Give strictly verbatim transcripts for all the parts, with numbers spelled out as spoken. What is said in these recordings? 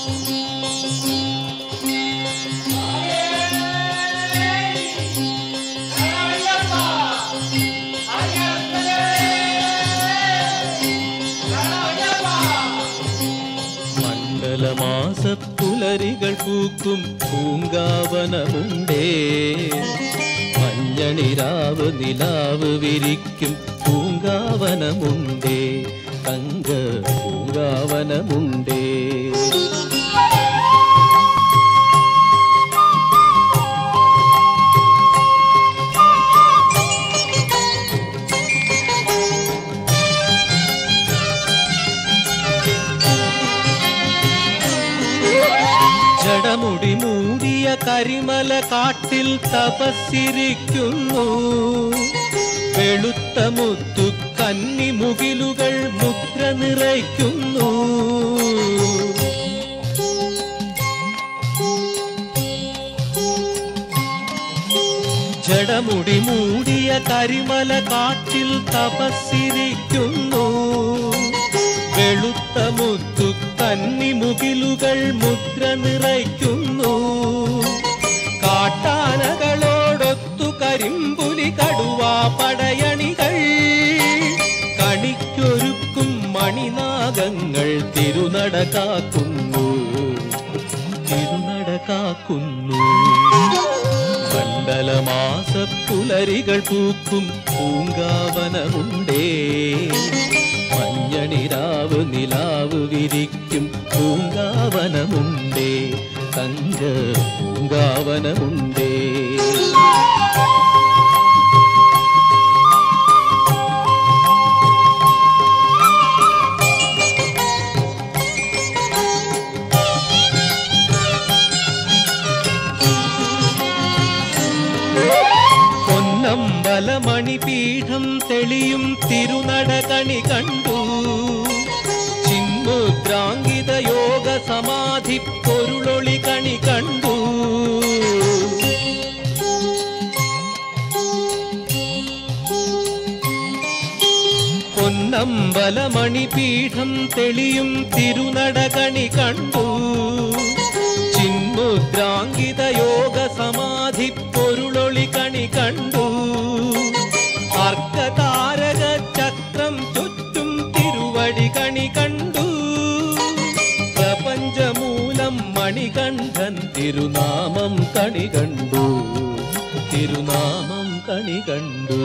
മാസപ്പുലരികൾ പൂക്കും പൂങ്കാവനമുണ്ടേ, മഞ്ഞണിരാവ് നിലാവ് വിരിക്കും പൂങ്കാവനമുണ്ടേ, തങ്ക പൂങ്കാവനമുണ്ടേ. ജടമുടി മൂടിയ കരിമല കാട്ടിൽ തപസ്സിരിക്കുന്നു, വെളുത്ത മുത്തു കന്നിമുകിലുകൾ മുദ്ര നിറയ്ക്കുന്നു. ജടമുടി മൂടിയ കരിമല കാട്ടിൽ തപസ്സിരിക്കുന്നു, വെളുത്ത മുത്തു കന്നിമുകിലുകൾ മുദ്ര നിറയ്ക്കുന്നു. കാട്ടാനകളോടൊത്തു കരിമ്പുലി കടുവാ പടയണികൾ, കണിക്കൊരുക്കും മണിനാഗങ്ങൾ തിരുനട കാക്കുന്നു, തിരുനട കാക്കുന്നു. മണ്ഡലമാസപ്പുലരികൾ പൂക്കും പൂങ്കാവനമുണ്ടേ, മഞ്ഞണിരാവ് നിലാവ് വിരിക്കും പൂങ്കാവനമുണ്ടേ, തങ്ക പൂങ്കാവനമുണ്ടേ. പൊന്നമ്പലമണിപീഠം തെളിയും തിരുനട കണി കണ്ടു, ചിന്മുദ്രാങ്കിത യോഗ സമാധി പൊരുളൊളി കണി കണ്ടു. പൊന്നമ്പലമണിപീഠം തെളിയും തിരുനട കണി കണ്ടു, ചിന്മുദ്രാങ്കിത യോഗ സമാധി പൊരുളൊളി കണി കണ്ടു. അർക്കതാരക ചക്രം ചുറ്റും തിരുവടി കണി കണ്ടു, പ്രപഞ്ചമൂലം മണികണ്ഠൻ തിരുനാമം കണി കണ്ടു, തിരുനാമം കണി കണ്ടു.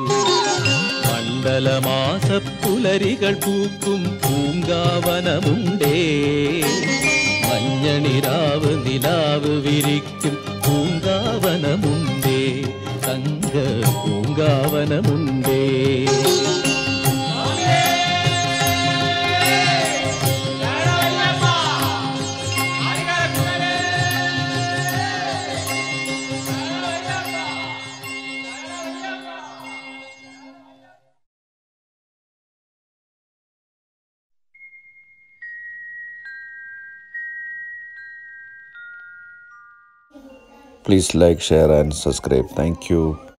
മണ്ഡലമാസപ്പുലരികൾ പൂക്കും പൂങ്കാവനമുണ്ടേ, മഞ്ഞണിരാവ് നിലാവ് വിരിക്കും പൂങ്കാവനമുണ്ടേ, തങ്ക പൂങ്കാവനമുണ്ടേ. Please like, share and subscribe. Thank you.